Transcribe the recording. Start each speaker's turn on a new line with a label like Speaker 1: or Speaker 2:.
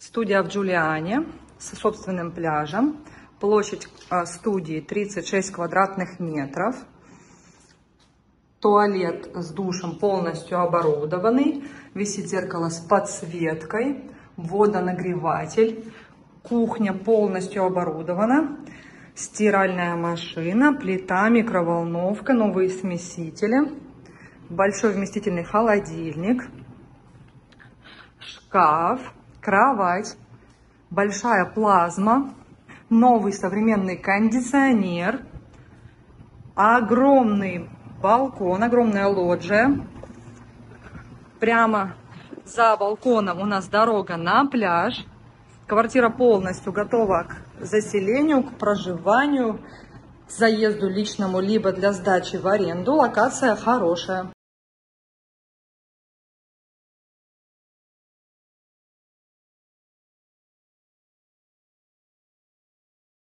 Speaker 1: Студия в Джулиане со собственным пляжем. Площадь студии 36 квадратных метров. Туалет с душем полностью оборудованный. Висит зеркало с подсветкой. Водонагреватель. Кухня полностью оборудована. Стиральная машина, плита, микроволновка, новые смесители. Большой вместительный холодильник. Шкаф. Кровать, большая плазма, новый современный кондиционер, огромный балкон, огромная лоджия. Прямо за балконом у нас дорога на пляж. Квартира полностью готова к заселению, к проживанию, к заезду личному, либо для сдачи в аренду. Локация хорошая.